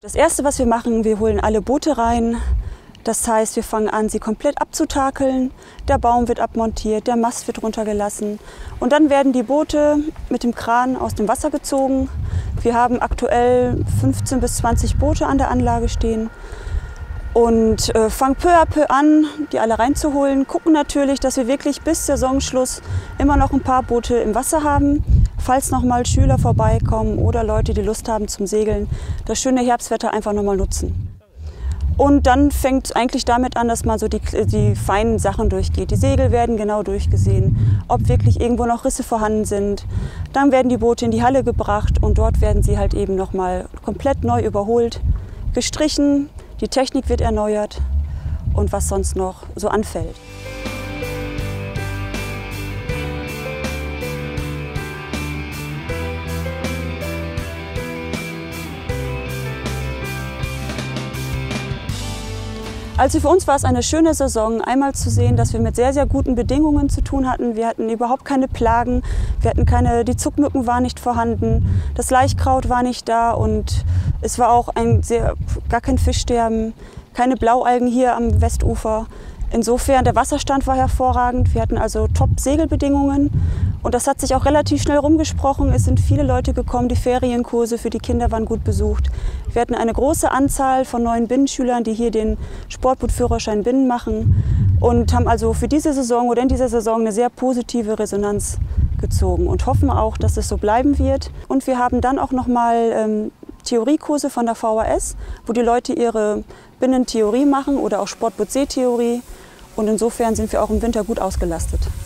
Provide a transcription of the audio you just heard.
Das Erste, was wir machen, wir holen alle Boote rein. Das heißt, wir fangen an, sie komplett abzutakeln. Der Baum wird abmontiert, der Mast wird runtergelassen. Und dann werden die Boote mit dem Kran aus dem Wasser gezogen. Wir haben aktuell 15 bis 20 Boote an der Anlage stehen. Und fangen peu à peu an, die alle reinzuholen. Gucken natürlich, dass wir wirklich bis Saisonschluss immer noch ein paar Boote im Wasser haben. Falls noch mal Schüler vorbeikommen oder Leute, die Lust haben zum Segeln, das schöne Herbstwetter einfach noch mal nutzen. Und dann fängt es eigentlich damit an, dass man so die feinen Sachen durchgeht. Die Segel werden genau durchgesehen, ob wirklich irgendwo noch Risse vorhanden sind. Dann werden die Boote in die Halle gebracht und dort werden sie halt eben noch mal komplett neu überholt, gestrichen, die Technik wird erneuert und was sonst noch so anfällt. Also für uns war es eine schöne Saison, einmal zu sehen, dass wir mit sehr, sehr guten Bedingungen zu tun hatten. Wir hatten überhaupt keine Plagen, die Zuckmücken waren nicht vorhanden, das Laichkraut war nicht da und es war auch gar kein Fischsterben, keine Blaualgen hier am Westufer. Insofern, der Wasserstand war hervorragend, wir hatten also Top-Segelbedingungen und das hat sich auch relativ schnell rumgesprochen. Es sind viele Leute gekommen, die Ferienkurse für die Kinder waren gut besucht. Wir hatten eine große Anzahl von neuen Binnenschülern, die hier den Sportbootführerschein Binnen machen und haben also für diese Saison oder in dieser Saison eine sehr positive Resonanz gezogen und hoffen auch, dass es so bleiben wird. Und wir haben dann auch nochmal Theoriekurse von der VHS, wo die Leute ihre Binnentheorie machen oder auch Sportboot-Seetheorie. Und insofern sind wir auch im Winter gut ausgelastet.